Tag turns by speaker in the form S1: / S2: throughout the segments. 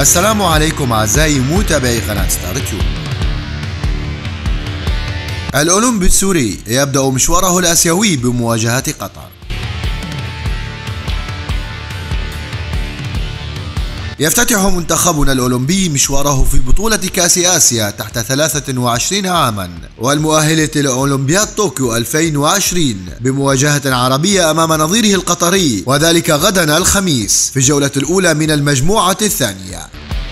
S1: السلام عليكم أعزائي متابعي قناة ستار تيوب. الأولمبي السوري يبدأ مشواره الآسيوي بمواجهة قطر. يفتتح منتخبنا الأولمبي مشواره في بطولة كأس آسيا تحت 23 عاما والمؤهلة لأولمبياد طوكيو 2020 بمواجهة عربية أمام نظيره القطري، وذلك غدا الخميس في الجولة الأولى من المجموعة الثانية.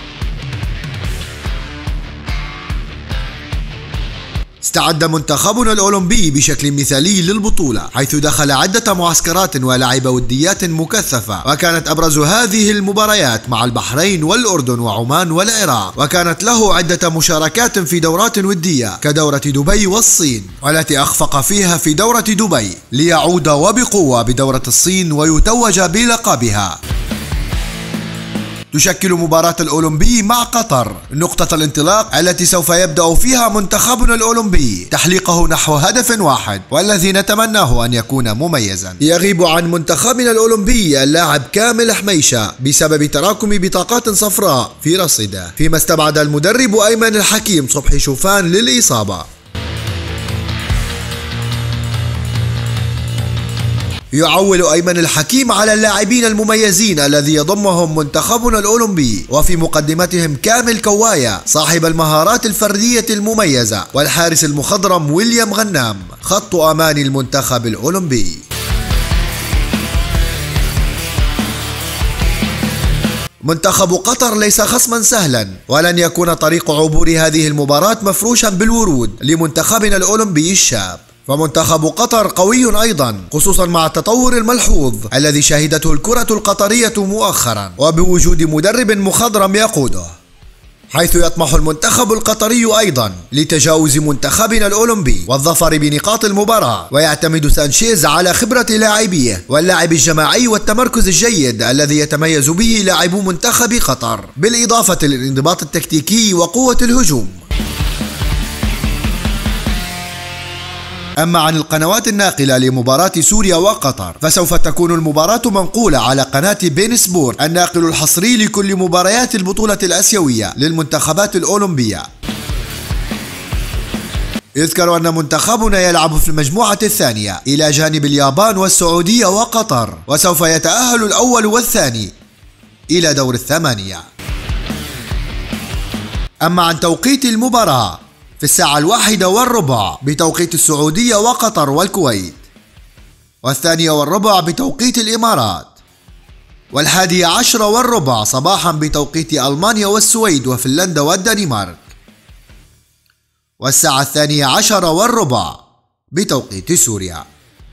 S1: استعد منتخبنا الأولمبي بشكل مثالي للبطولة، حيث دخل عدة معسكرات ولعب وديات مكثفة، وكانت أبرز هذه المباريات مع البحرين والأردن وعمان والعراق، وكانت له عدة مشاركات في دورات ودية كدورة دبي والصين، والتي أخفق فيها في دورة دبي ليعود وبقوة بدورة الصين ويتوج بلقبها. تشكل مباراة الأولمبي مع قطر نقطة الانطلاق التي سوف يبدأ فيها منتخبنا الأولمبي تحليقه نحو هدف واحد، والذي نتمناه أن يكون مميزا. يغيب عن منتخبنا الأولمبي اللاعب كامل حميشة بسبب تراكم بطاقات صفراء في رصيده، فيما استبعد المدرب أيمن الحكيم صبحي شوفان للإصابة. يعول أيمن الحكيم على اللاعبين المميزين الذي يضمهم منتخبنا الأولمبي، وفي مقدمتهم كامل كوايا صاحب المهارات الفردية المميزة، والحارس المخضرم ويليام غنام خط أمان المنتخب الأولمبي. منتخب قطر ليس خصما سهلا، ولن يكون طريق عبور هذه المباراة مفروشا بالورود لمنتخبنا الأولمبي الشاب، فمنتخب قطر قوي أيضا، خصوصا مع التطور الملحوظ الذي شهدته الكرة القطرية مؤخرا، وبوجود مدرب مخضرم يقوده، حيث يطمح المنتخب القطري أيضا لتجاوز منتخبنا الأولمبي والظفر بنقاط المباراة، ويعتمد سانشيز على خبرة لاعبيه واللعب الجماعي والتمركز الجيد الذي يتميز به لاعبو منتخب قطر، بالإضافة للانضباط التكتيكي وقوة الهجوم. أما عن القنوات الناقلة لمباراة سوريا وقطر، فسوف تكون المباراة منقولة على قناة بين سبورت، الناقل الحصري لكل مباريات البطولة الآسيوية للمنتخبات الأولمبية. يذكر أن منتخبنا يلعب في المجموعة الثانية إلى جانب اليابان والسعودية وقطر، وسوف يتأهل الأول والثاني إلى دور الثمانية. أما عن توقيت المباراة، في 1:15 بتوقيت السعودية وقطر والكويت، 2:15 بتوقيت الإمارات، 11:15 صباحا بتوقيت ألمانيا والسويد وفنلندا والدنمارك، 12:15 بتوقيت سوريا،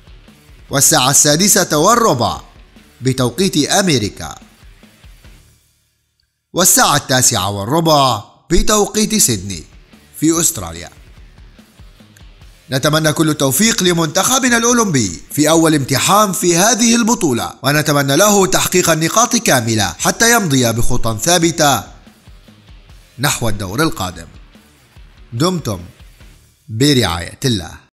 S1: 6:15 بتوقيت أمريكا، 9:15 بتوقيت سيدني في أستراليا. نتمنى كل التوفيق لمنتخبنا الأولمبي في أول امتحان في هذه البطولة، ونتمنى له تحقيق النقاط كاملة حتى يمضي بخطى ثابتة نحو الدور القادم. دمتم برعاية الله.